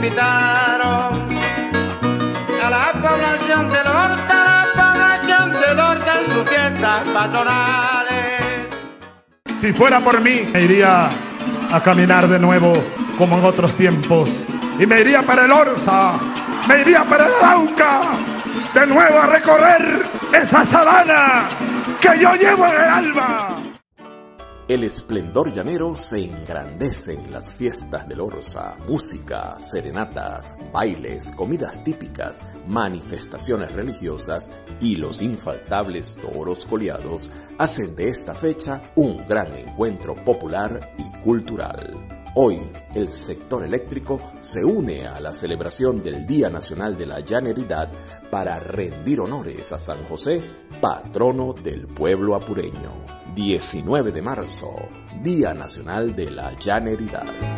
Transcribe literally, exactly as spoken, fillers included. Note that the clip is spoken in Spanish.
invitaron a la población de Lorca, a la población de Lorca en sus fiestas patronales. Si fuera por mí, me iría a caminar de nuevo como en otros tiempos, y me iría para el Orza, me iría para el Arauca, de nuevo a recorrer esa sabana que yo llevo en el alma. El esplendor llanero se engrandece en las fiestas del Orza. Música, serenatas, bailes, comidas típicas, manifestaciones religiosas y los infaltables toros coleados hacen de esta fecha un gran encuentro popular y cultural. Hoy, el sector eléctrico se une a la celebración del Día Nacional de la Llaneridad para rendir honores a San José, patrono del pueblo apureño. diecinueve de marzo, Día Nacional de la Llaneridad.